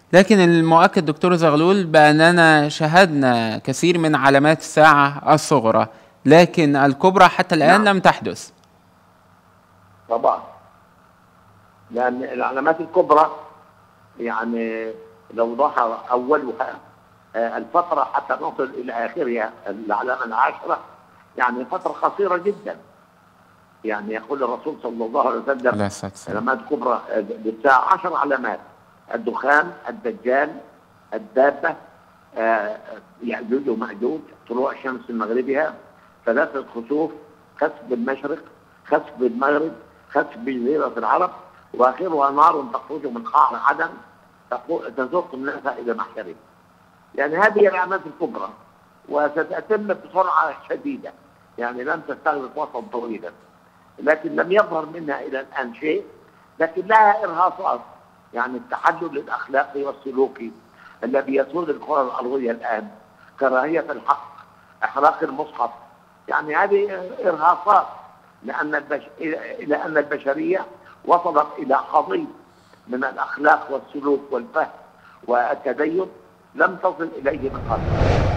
لكن المؤكد دكتور زغلول بأننا شاهدنا كثير من علامات الساعة الصغرى، لكن الكبرى حتى الآن نعم لم تحدث. طبعا، لأن العلامات الكبرى يعني لو ظهر أولها الفترة حتى نصل إلى آخرها العلامة العاشرة يعني فترة قصيرة جدا. يعني يقول الرسول صلى الله عليه وسلم عليه الصلاة والسلام. علامات كبرى للساعة 10 علامات: الدخان، الدجال، الدابة، يأجوج ومأجوج، طلوع الشمس من مغربها، ثلاثة خسوف، خسف بالمشرق، خسف بالمغرب، خسف بجزيرة العرب، وآخرها نار تخرج من قعر عدن تسوق الناس إلى محشرهم. يعني هذه العلامات الكبرى وستتم بسرعة شديدة، يعني لم تستغرق وقتا طويلا، لكن لم يظهر منها إلى الآن شيء، لكن لها إرهاصات. يعني التحلل الأخلاقي والسلوكي الذي يسود الكرة الأرضية الآن، كراهية الحق، إحراق المصحف، يعني هذه إرهاصات، لأن البشرية وصلت إلى حضيض من الأخلاق والسلوك والفهم والتدين لم تصل إليه من قبل.